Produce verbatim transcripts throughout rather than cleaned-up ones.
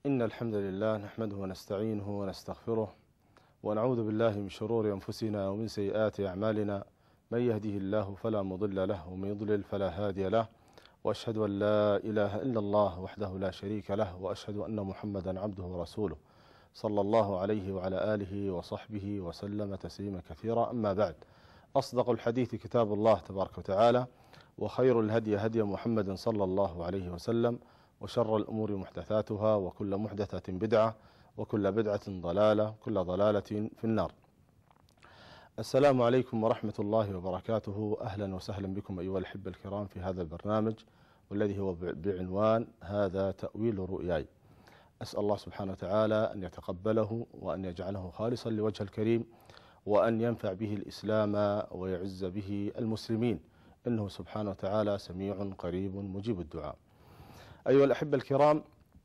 إن الحمد لله نحمده ونستعينه ونستغفره ونعوذ بالله من شرور أنفسنا ومن سيئات أعمالنا. من يهده الله فلا مضل له ومن يضلل فلا هادي له، وأشهد أن لا إله إلا الله وحده لا شريك له، وأشهد أن محمدا عبده ورسوله صلى الله عليه وعلى آله وصحبه وسلم تسليما كثيرا. أما بعد، أصدق الحديث كتاب الله تبارك وتعالى، وخير الهدي هدي محمد صلى الله عليه وسلم، وشر الأمور محدثاتها، وكل محدثة بدعة، وكل بدعة ضلالة، كل ضلالة في النار. السلام عليكم ورحمة الله وبركاته. أهلا وسهلا بكم أيها الأحبة الكرام في هذا البرنامج، والذي هو بعنوان هذا تأويل رؤياي. أسأل الله سبحانه وتعالى أن يتقبله وأن يجعله خالصا لوجه الكريم، وأن ينفع به الإسلام ويعز به المسلمين، إنه سبحانه وتعالى سميع قريب مجيب الدعاء. أيها الأحبة الكرام،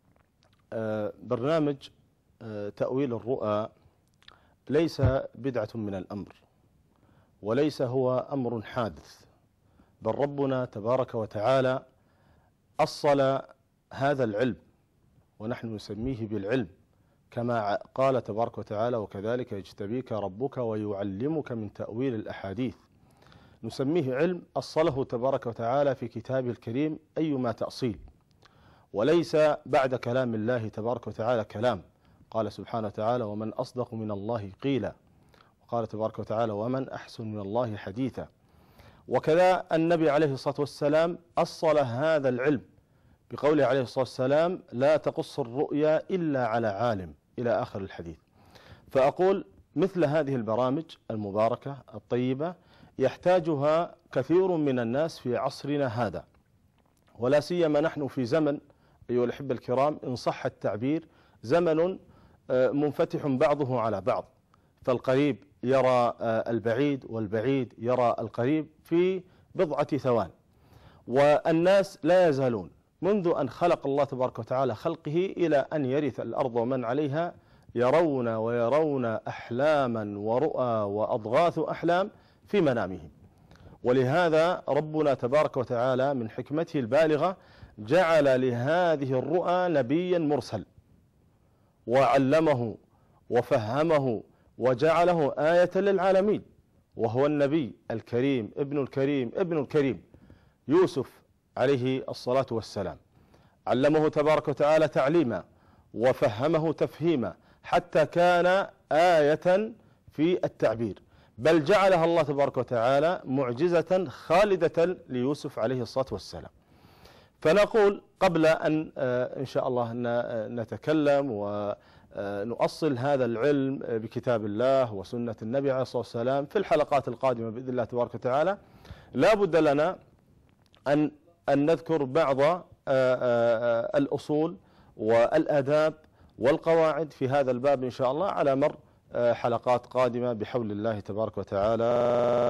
برنامج تأويل الرؤى ليس بدعة من الأمر، وليس هو أمر حادث، بل ربنا تبارك وتعالى أصل هذا العلم، ونحن نسميه بالعلم، كما قال تبارك وتعالى: وكذلك يجتبيك ربك ويعلمك من تأويل الأحاديث. نسميه علم أصله تبارك وتعالى في كتابه الكريم أيما تأصيل، وليس بعد كلام الله تبارك وتعالى كلام. قال سبحانه وتعالى: ومن أصدق من الله قيلا. وقال تبارك وتعالى: ومن أحسن من الله حديثا. وكذا النبي عليه الصلاة والسلام أصل هذا العلم بقوله عليه الصلاة والسلام: لا تقص الرؤيا إلا على عالم، إلى آخر الحديث. فأقول مثل هذه البرامج المباركة الطيبة يحتاجها كثير من الناس في عصرنا هذا، ولا سيما نحن في زمن، أيها الأحبة الكرام، إن صح التعبير، زمن منفتح بعضه على بعض، فالقريب يرى البعيد والبعيد يرى القريب في بضعة ثوان، والناس لا يزالون منذ أن خلق الله تبارك وتعالى خلقه إلى أن يرث الأرض ومن عليها يرون ويرون أحلاما ورؤى وأضغاث أحلام في منامهم. ولهذا ربنا تبارك وتعالى من حكمته البالغة جعل لهذه الرؤى نبيا مرسل، وعلمه وفهمه وجعله آية للعالمين، وهو النبي الكريم ابن الكريم ابن الكريم يوسف عليه الصلاة والسلام. علمه تبارك وتعالى تعليما، وفهمه تفهيما، حتى كان آية في التعبير، بل جعلها الله تبارك وتعالى معجزة خالدة ليوسف عليه الصلاة والسلام. فنقول قبل أن إن شاء الله نتكلم ونؤصل هذا العلم بكتاب الله وسنة النبي عليه الصلاة والسلام في الحلقات القادمة بإذن الله تبارك وتعالى، لا بد لنا أن أن نذكر بعض الأصول والآداب والقواعد في هذا الباب إن شاء الله على مر حلقات قادمة بحول الله تبارك وتعالى.